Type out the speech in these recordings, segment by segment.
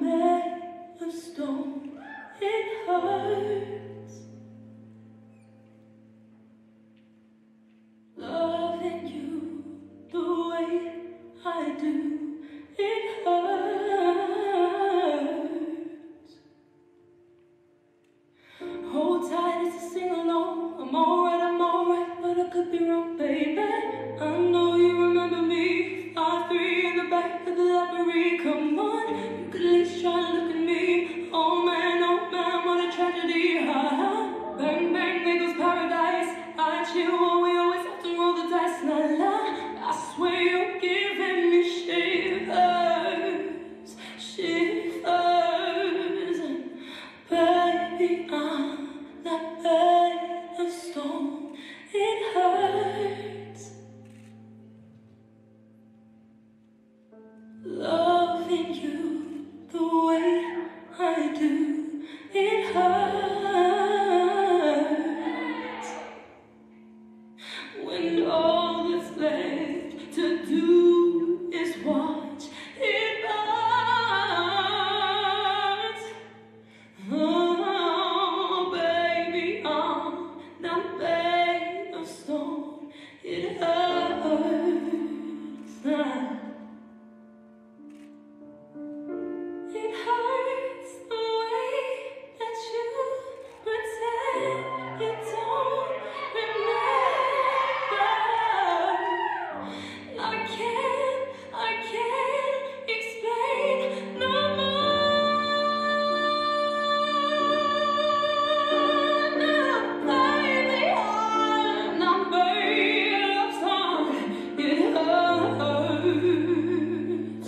made of stone. It hurts. Loving you the way I do. It hurts. Hold tight as I sing along. I'm alright, but I could be wrong, baby. I know you remember me. 5'3" in the back of the library. Come on, you could at least try to look at me. Oh man, what a tragedy. Ha ha. Bang bang, there goes paradise. I chill while we always have to roll the dice. La la, I swear you're giving me shivers, shivers. Baby, I'm not made of stone. It hurts. Loving you the way I do. It hurts. When all that's left to do is watch it burns. Oh, baby, I'm not made of stone. It hurts. It hurts the way that you pretend you don't remember. I can't explain no more. No, baby, I'm not made of stone. It hurts.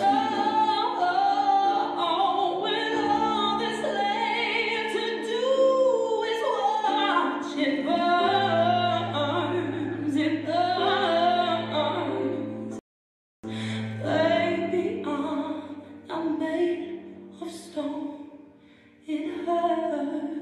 Oh, when all that's left to do is watch it burns. It burns. Baby, I'm not made of stone. It hurts.